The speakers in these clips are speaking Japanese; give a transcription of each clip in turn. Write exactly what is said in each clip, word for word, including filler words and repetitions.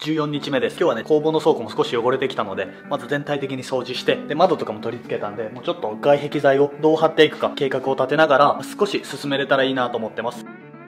じゅうよっかめです。今日はね、工房の倉庫も少し汚れてきたので、まず全体的に掃除して、で、窓とかも取り付けたんで、もうちょっと外壁材をどう貼っていくか計画を立てながら、少し進めれたらいいなと思ってます。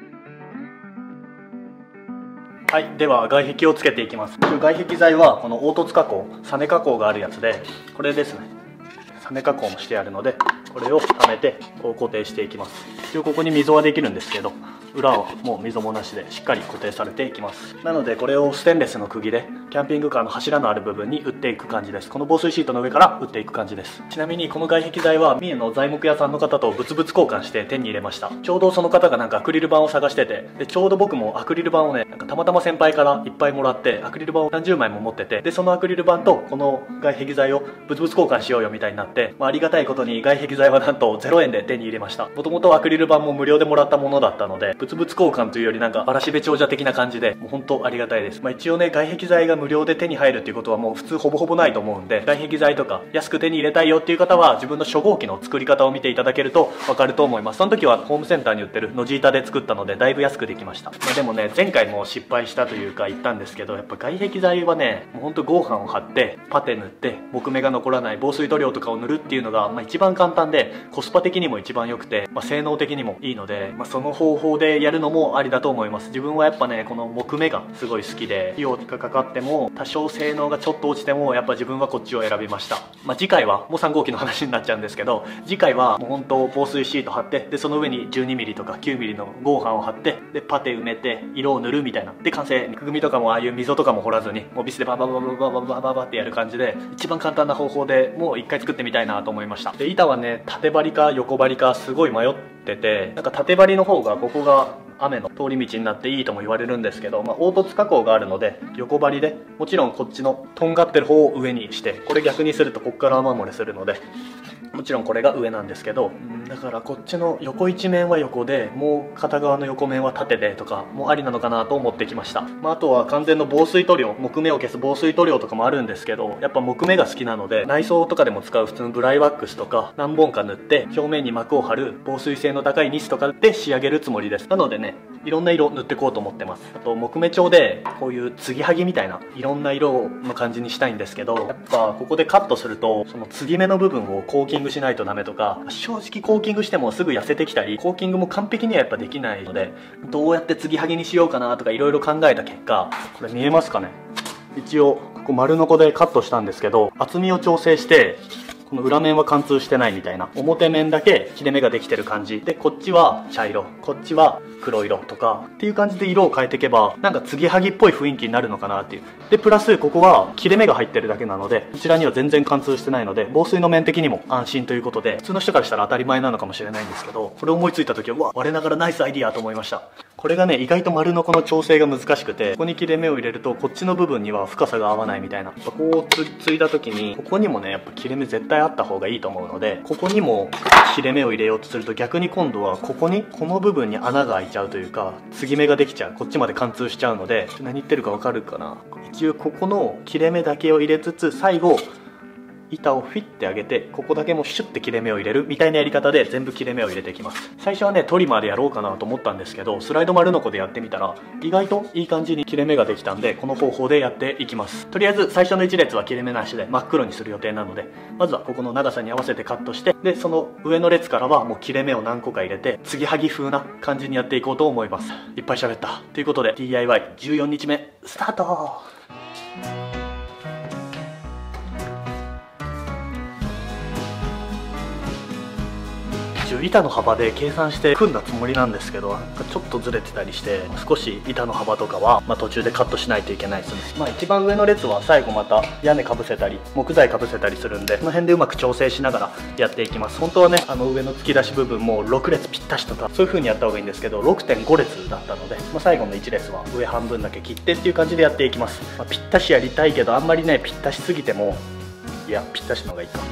はい、では外壁をつけていきます。外壁材はこの凹凸加工、サネ加工があるやつで、これですね。サネ加工もしてあるので、これをはめてこう固定していきます。一応ここに溝はできるんですけど、裏はもう溝もなしでしっかり固定されていきます。なのでこれをステンレスの釘でキャンピングカーの柱のある部分に打っていく感じです。この防水シートの上から打っていく感じです。ちなみにこの外壁材は三重の材木屋さんの方と物々交換して手に入れました。ちょうどその方がなんかアクリル板を探してて、でちょうど僕もアクリル板をね、なんかたまたま先輩からいっぱいもらってアクリル板を何十枚も持ってて、でそのアクリル板とこの外壁材を物々交換しようよみたいになって、まあ、ありがたいことに外壁材はなんとゼロえんで手に入れました。もともとアクリル板も無料でもらったものだったので、物々交換というよりなんかわらしべ長者的な感じで、もう本当ありがたいです。まあ、一応ね、外壁材が無料で手に入るっていうことはもう普通ほぼほぼないと思うんで、外壁材とか安く手に入れたいよっていう方は自分の初号機の作り方を見ていただけるとわかると思います。その時はホームセンターに売ってるノジ板で作ったのでだいぶ安くできました。まあ、でもね、前回も失敗したというか言ったんですけど、やっぱ外壁材はね、もうほんと合板を貼ってパテ塗って木目が残らない防水塗料とかを塗るっていうのが、まあ、一番簡単でコスパ的にも一番良くて、まあ、性能的にもいいので、まあ、その方法でやるのもありだと思います。自分はやっぱね、この木目がすごい好きで、費用がかかっても多少性能がちょっと落ちてもやっぱ自分はこっちを選びました。まあ、次回はもうさん号機の話になっちゃうんですけど、次回はもう本当防水シート貼って、でその上に じゅうにミリ とか きゅうミリ の合板を貼って、でパテ埋めて色を塗るみたいなで完成。肉組とかもああいう溝とかも掘らずにもうビスでバババババババババってやる感じで、一番簡単な方法でもう一回作ってみたいなと思いました。で板はね、縦張りか横張りかすごい迷ってて、なんか縦張りの方がここが雨の通り道になっていいとも言われるんですけど、まあ、凹凸加工があるので横張りで、もちろんこっちのとんがってる方を上にして、これ逆にするとこっから雨漏れするので、もちろんこれが上なんですけど、だからこっちの横一面は横で、もう片側の横面は縦でとかもありなのかなと思ってきました。まあ、あとは完全の防水塗料、木目を消す防水塗料とかもあるんですけど、やっぱ木目が好きなので内装とかでも使う普通のブライワックスとか何本か塗って表面に膜を張る防水性の高いニスとかで仕上げるつもりです。なのでね、いろんな色塗っていこうと思ってます。あと木目調でこういう継ぎはぎみたいないろんな色の感じにしたいんですけど、やっぱここでカットするとその継ぎ目の部分をコーキングしないとダメとか、正直コーキングしてもすぐ痩せてきたり、コーキングも完璧にはやっぱできないので、どうやって継ぎはぎにしようかなとかいろいろ考えた結果、これ見えますかね、一応ここ丸ノコでカットしたんですけど、厚みを調整してこの裏面は貫通してないみたいな、表面だけ切れ目ができてる感じで、こっちは茶色、こっちは黒色とかっていう感じで色を変えていけば、なんか継ぎはぎっぽい雰囲気になるのかなっていう。でプラスここは切れ目が入ってるだけなので、こちらには全然貫通してないので防水の面的にも安心ということで、普通の人からしたら当たり前なのかもしれないんですけど、これ思いついた時はうわ、我ながらナイスアイディアと思いました。これがね、意外と丸ノコの調整が難しくて、ここに切れ目を入れるとこっちの部分には深さが合わないみたいな、こうつついた時にここにもね、やっぱ切れ目絶対あった方がいいと思うので、ここにも切れ目を入れようとすると逆に今度はここにこの部分に穴が開いちゃうというか、継ぎ目ができちゃう、こっちまで貫通しちゃうので、何言ってるかわかるかな。一応ここの切れ目だけを入れつつ、最後板をフィッて上げて、ここだけもシュッて切れ目を入れるみたいなやり方で全部切れ目を入れていきます。最初はね、トリマーでやろうかなと思ったんですけど、スライド丸ノコでやってみたら意外といい感じに切れ目ができたんで、この方法でやっていきます。とりあえず最初のいち列は切れ目なしで真っ黒にする予定なので、まずはここの長さに合わせてカットして、でその上の列からはもう切れ目を何個か入れて継ぎはぎ風な感じにやっていこうと思います。いっぱい喋ったということで ディーアイワイじゅうよっかめスタート。板の幅で計算して組んだつもりなんですけど、なんかちょっとずれてたりして、少し板の幅とかは、まあ、途中でカットしないといけないですね。まあ一番上の列は最後また屋根かぶせたり木材かぶせたりするんで、この辺でうまく調整しながらやっていきます。本当はね、あの上の突き出し部分もろく列ぴったしとかそういう風にやった方がいいんですけど、 ろくてんご 列だったので、まあ、最後のいち列は上半分だけ切ってっていう感じでやっていきます。まあ、ぴったしやりたいけど、あんまりねぴったしすぎても、いやぴったしの方がいいか。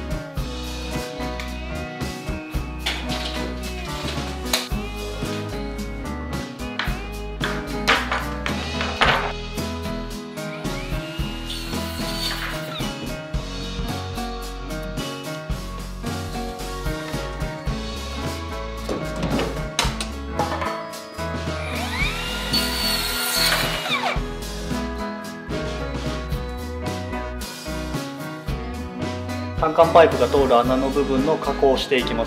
カンカンパイプが通る穴の部分の加工をしていきます。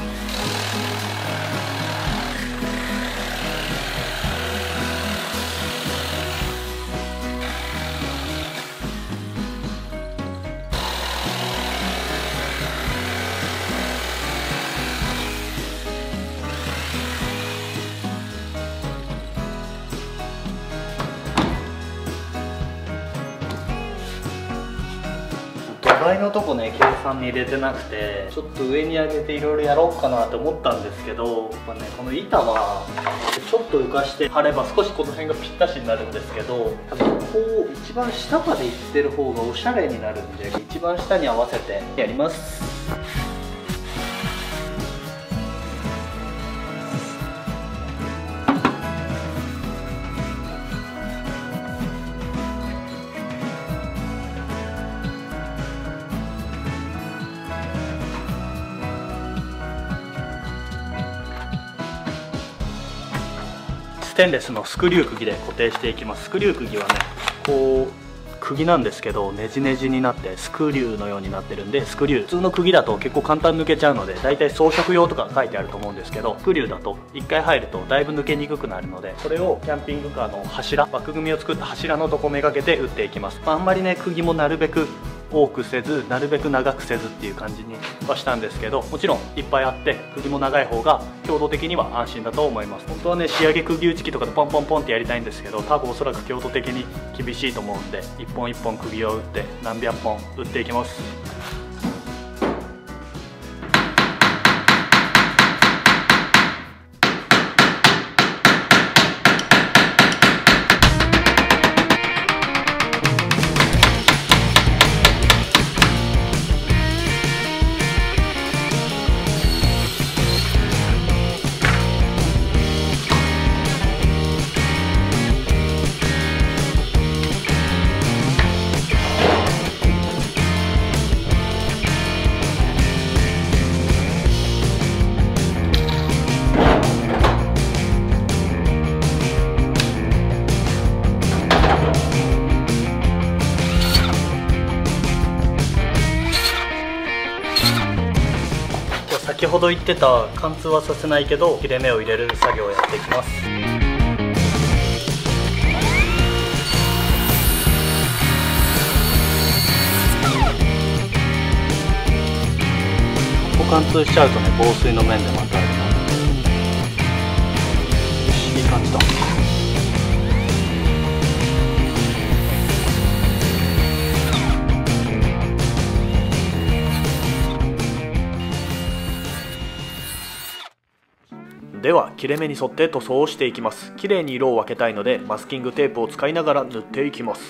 土台のとこね計算に入れてなくて、ちょっと上に上げていろいろやろうかなと思ったんですけど、やっぱねこの板はちょっと浮かして貼れば少しこの辺がぴったしになるんですけど、多分こう一番下までいってる方がおしゃれになるんで、一番下に合わせてやります。ステンレスのスクリュー釘で固定していきます。スクリュー釘はねこう釘なんですけど、ねじねじになってスクリューのようになってるんで、スクリュー普通の釘だと結構簡単に抜けちゃうので、だいたい装飾用とか書いてあると思うんですけど、スクリューだといっかい入るとだいぶ抜けにくくなるので、それをキャンピングカーの柱、枠組みを作った柱のとこめがけて打っていきます。まあ、あんまりね釘もなるべく多くせずなるべく長くせずっていう感じにはしたんですけど、もちろんいっぱいあって釘も長い方が強度的には安心だと思います。本当はね仕上げ釘打ち機とかでポンポンポンってやりたいんですけど、多分おそらく強度的に厳しいと思うんで、一本一本釘を打って何百本打っていきます。先ほど言ってた貫通はさせないけど切れ目を入れる作業をやっていきます。ここ貫通しちゃうとね防水の面でまたあるので、よしいい感じだ。では切れ目に沿って塗装をしていきます。綺麗に色を分けたいのでマスキングテープを使いながら塗っていきます。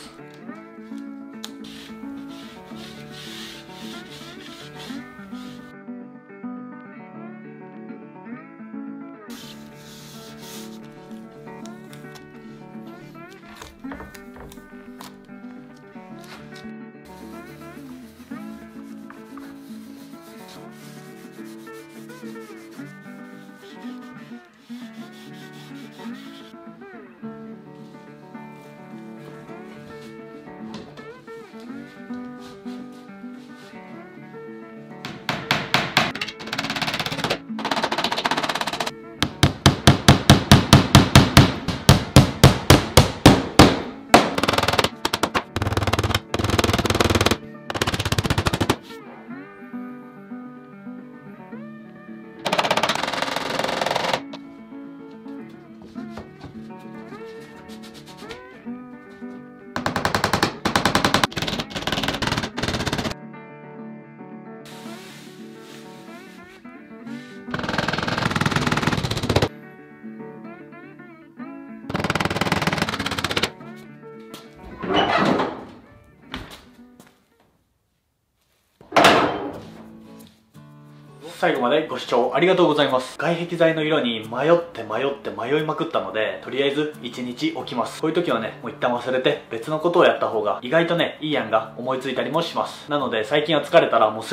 最後までご視聴ありがとうございます。外壁材の色に迷って迷って迷いまくったので、とりあえずいちにち置きます。こういう時はねもう一旦忘れて別のことをやった方が意外とねいい案が思いついたりもします。なので最近は疲れたらもうすぐ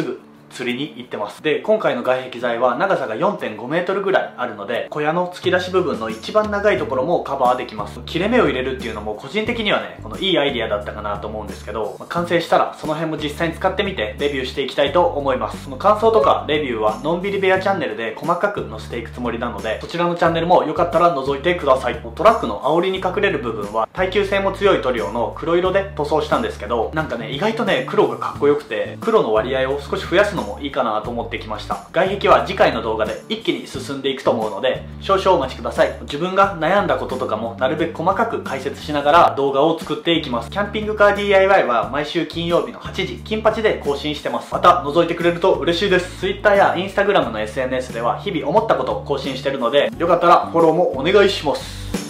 釣りに行ってます。で、今回の外壁材は長さが よんてんごメートルぐらいあるので、小屋の突き出し部分の一番長いところもカバーできます。切れ目を入れるっていうのも個人的にはね、このいいアイディアだったかなと思うんですけど、まあ、完成したらその辺も実際に使ってみてレビューしていきたいと思います。その感想とかレビューはのんびり部屋チャンネルで細かく載せていくつもりなので、そちらのチャンネルもよかったら覗いてください。トラックの煽りに隠れる部分は耐久性も強い塗料の黒色で塗装したんですけど、なんかね、意外とね、黒がかっこよくて、黒の割合を少し増やすのもいいかなと思ってきました。外壁は次回の動画で一気に進んでいくと思うので、少々お待ちください。自分が悩んだこととかもなるべく細かく解説しながら動画を作っていきます。キャンピングカー ディーアイワイ は毎週金曜日のはちじ、金八で更新してます。また覗いてくれると嬉しいです。Twitter や Instagram の エスエヌエス では日々思ったことを更新してるので、よかったらフォローもお願いします。